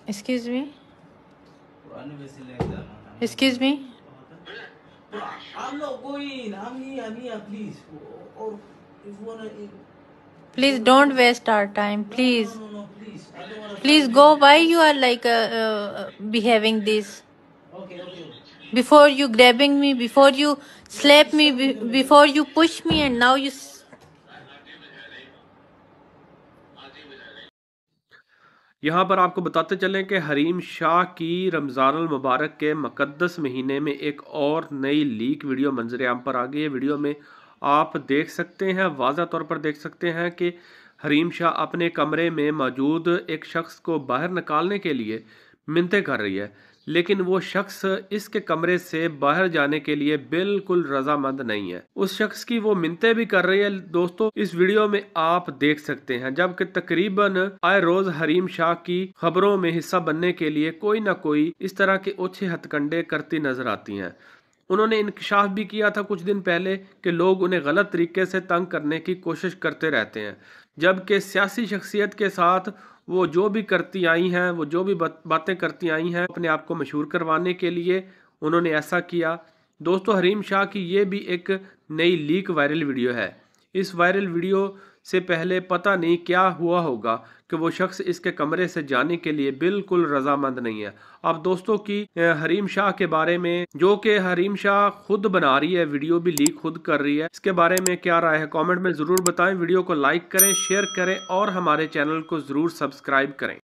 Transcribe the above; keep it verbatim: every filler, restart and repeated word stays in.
Excuse me. Excuse me. I'm not going. I'm here. I'm here. Please. Or if you wanna. Please don't waste our time. Please. No, no, no, no. Please. I don't wanna. Please go. Why you are like uh, uh, behaving this? Okay, okay. Before you grabbing me, before you slap me, be, before you push me, and now you. यहाँ पर आपको बताते चलें कि हरीम शाह की रमज़ानुल मुबारक के मुक़द्दस महीने में एक और नई लीक वीडियो मंजर आम पर आ गई है। वीडियो में आप देख सकते हैं, वाज़ा तौर पर देख सकते हैं कि हरीम शाह अपने कमरे में मौजूद एक शख्स को बाहर निकालने के लिए मिन्नतें कर रही है, लेकिन वो शख्स इसके कमरे से बाहर जाने के लिए बिल्कुल रजामंद नहीं है। उस शख्स की वो मिन्नतें भी कर रही है। दोस्तों, इस वीडियो में आप देख सकते हैं, जबकि तकरीबन आए रोज हरीम शाह की खबरों में हिस्सा बनने के लिए कोई ना कोई इस तरह के ओछे हथकंडे करती नजर आती हैं। उन्होंने इंकशाफ भी किया था कुछ दिन पहले कि लोग उन्हें गलत तरीके से तंग करने की कोशिश करते रहते हैं, जबकि सियासी शख्सियत के साथ वो जो भी करती आई हैं, वो जो भी बातें करती आई हैं, अपने आप को मशहूर करवाने के लिए उन्होंने ऐसा किया। दोस्तों, हरीम शाह की ये भी एक नई लीक वायरल वीडियो है। इस वायरल वीडियो से पहले पता नहीं क्या हुआ होगा कि वो शख्स इसके कमरे से जाने के लिए बिल्कुल रजामंद नहीं है। अब दोस्तों की हरीम शाह के बारे में, जो कि हरीम शाह खुद बना रही है, वीडियो भी लीक खुद कर रही है, इसके बारे में क्या राय है कमेंट में ज़रूर बताएं। वीडियो को लाइक करें, शेयर करें और हमारे चैनल को ज़रूर सब्सक्राइब करें।